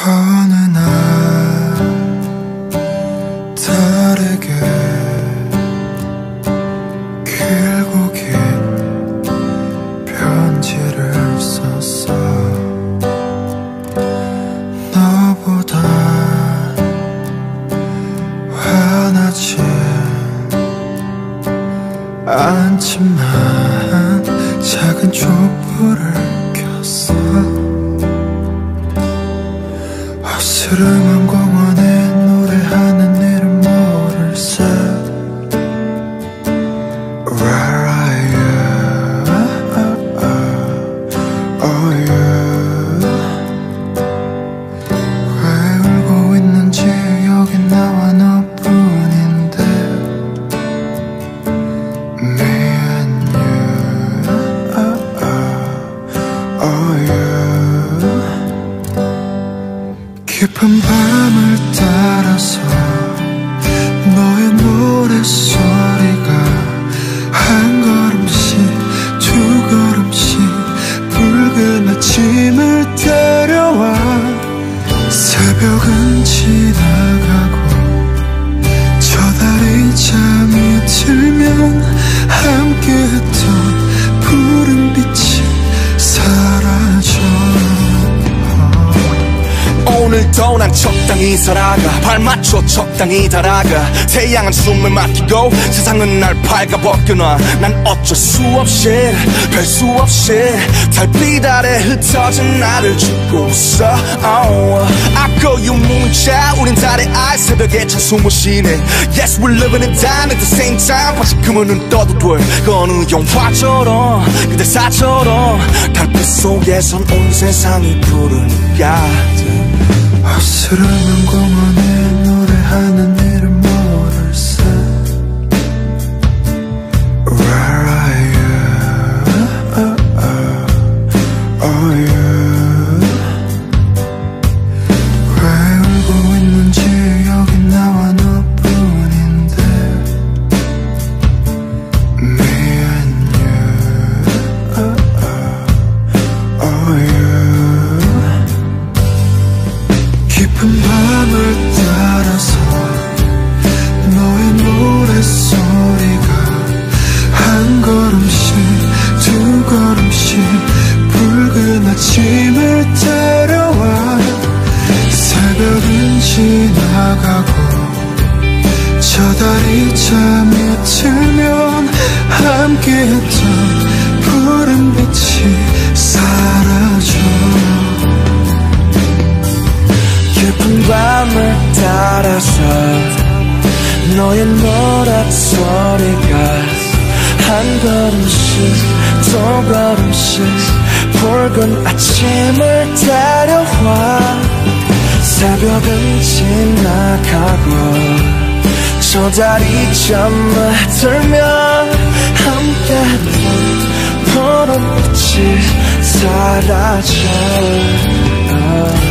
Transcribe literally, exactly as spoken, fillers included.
어느 날 다르게 길고 긴 편지를 썼어. 너보다 화나지 않지만 작은 촛불을 켰어. 어스름한 공원에 노래하는 이름 모를세. Where are you? Oh you. 왜 울고 있는지 여기 나와 너뿐인데. Me and you. Oh you. 깊은 밤을 따라서 너의 노랫소리가 한 걸음씩 두 걸음씩 붉은 아침을 데려와. 새벽은 지나가고 저 달이 잠이 들면 함께했던 푸른 빛이 사라져. 오늘도 난 적당히 살아가, 발맞춰 적당히 달아가. 태양은 숨을 막히고 세상은 날 밝아벗겨놔. 난 어쩔 수 없이 별 수 없이 달빛 아래 흩어진 나를 죽고 있어. oh. I call you 문자, 우린 달의 알, 새벽에 찬 숨을 쉬네. Yes, we're living it down at the same time. 다시금은 눈 떠도 돼. 그 어느 영화처럼 그대사처럼 달빛 속에선 온 세상이 부르니까. 어스름한 공원에 노래하는 이름 모를세. Where are you? Oh you. 왜 울고 있는지 여기 나와 너뿐인데. Me and you. Oh you. 깊은 밤을 따라서 너의 노랫소리가 한 걸음씩 두 걸음씩 붉은 아침을 데려와. 새벽은 지나가고 저 달이 잠이 들면 함께했던 푸른 빛이 사라져. 깊은 밤을 따라서 너의 노랫소리가 한 걸음씩 두 걸음씩 붉은 아침을 데려와. 새벽은 지나가고 저 달이 잠을 들면 함께했던 푸른 빛이 사라져.